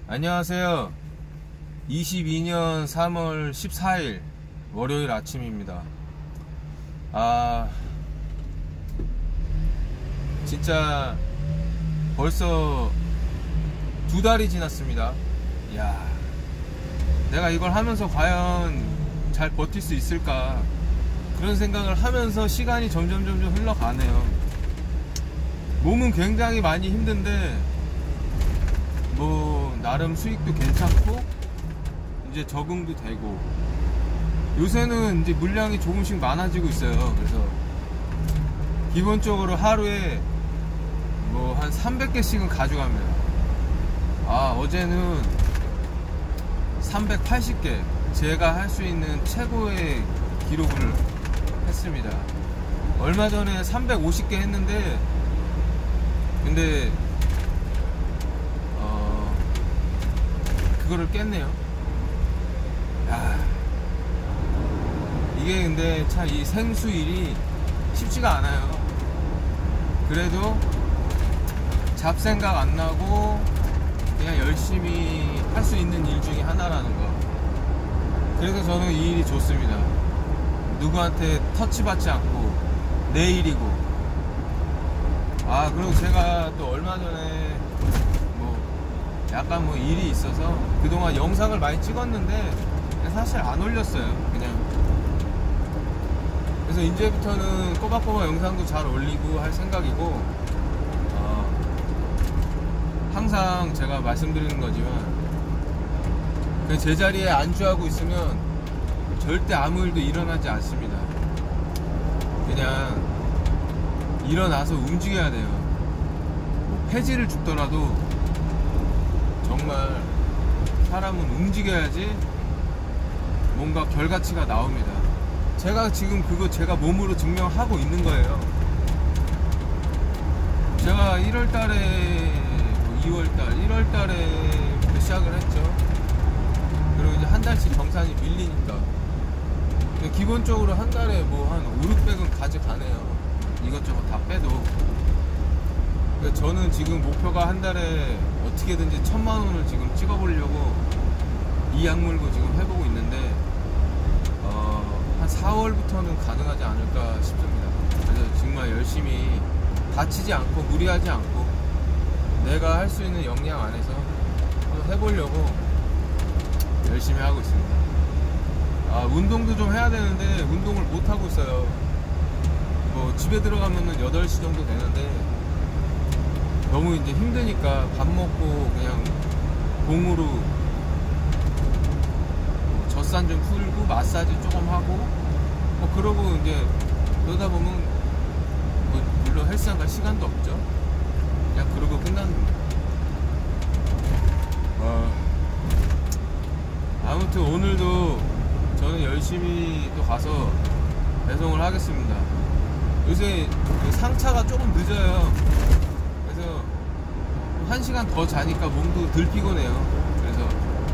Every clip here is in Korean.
안녕하세요. 22년 3월 14일 월요일 아침입니다. 진짜 벌써 2달이 지났습니다. 야, 내가 이걸 하면서 과연 잘 버틸 수 있을까, 그런 생각을 하면서 시간이 점점 흘러가네요. 몸은 굉장히 많이 힘든데 뭐 나름 수익도 괜찮고 이제 적응도 되고, 요새는 이제 물량이 조금씩 많아지고 있어요. 그래서 기본적으로 하루에 뭐 한 300개씩은 가져갑니다. 어제는 380개, 제가 할 수 있는 최고의 기록을 했습니다. 얼마 전에 350개 했는데, 근데 그거를 깼네요. 이게 근데 참 이 생수일이 쉽지가 않아요. 그래도 잡생각 안 나고 그냥 열심히 할 수 있는 일 중에 하나라는 거. 그래서 저는 이 일이 좋습니다. 누구한테 터치받지 않고 내 일이고. 그리고 제가 또 얼마 전에 약간 일이 있어서 그동안 영상을 많이 찍었는데 사실 안 올렸어요. 그냥. 그래서 이제부터는 꼬박꼬박 영상도 잘 올리고 할 생각이고, 항상 제가 말씀드리는 거지만 그 제자리에 안주하고 있으면 절대 아무 일도 일어나지 않습니다. 그냥 일어나서 움직여야 돼요. 폐지를 죽더라도 정말 사람은 움직여야지 뭔가 결과치가 나옵니다. 제가 지금 그거 제가 몸으로 증명하고 있는 거예요. 제가 1월달에 2월달 1월달에 시작을 했죠. 그리고 이제 한 달씩 정산이 밀리니까 기본적으로 한 달에 한 5,600은 가져가네요. 이것저것 다 빼도. 저는 지금 목표가 한 달에 어떻게든지 1,000,000원을 지금 찍어보려고 이 약물고 지금 해보고 있는데, 한 4월부터는 가능하지 않을까 싶습니다. 그래서 정말 열심히 다치지 않고 무리하지 않고 내가 할 수 있는 역량 안에서 한번 해보려고 열심히 하고 있습니다. 운동도 좀 해야 되는데 운동을 못하고 있어요. 집에 들어가면은 8시 정도 되는데 너무 이제 힘드니까 밥 먹고 그냥 공으로 젖산 좀 풀고 마사지 조금 하고 그러고 이제 그러다 보면 물론 헬스장 갈 시간도 없죠. 그냥 그러고 끝납니다. 아무튼 오늘도 저는 열심히 또 가서 배송을 하겠습니다. 요새 상차가 조금 늦어요. 그래서 1시간 더 자니까 몸도 덜 피곤해요. 그래서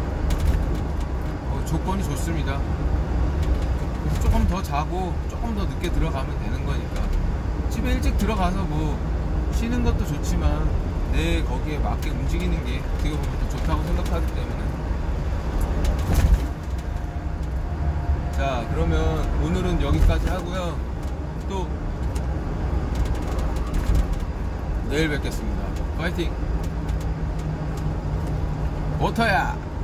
조건이 좋습니다. 그래서 조금 더 자고 조금 더 늦게 들어가면 되는 거니까, 집에 일찍 들어가서 쉬는 것도 좋지만 내 거기에 맞게 움직이는 게 어떻게 보면 더 좋다고 생각하기 때문에. 자, 그러면 오늘은 여기까지 하고요. 또 내일 뵙겠습니다. 파이팅! 워터야!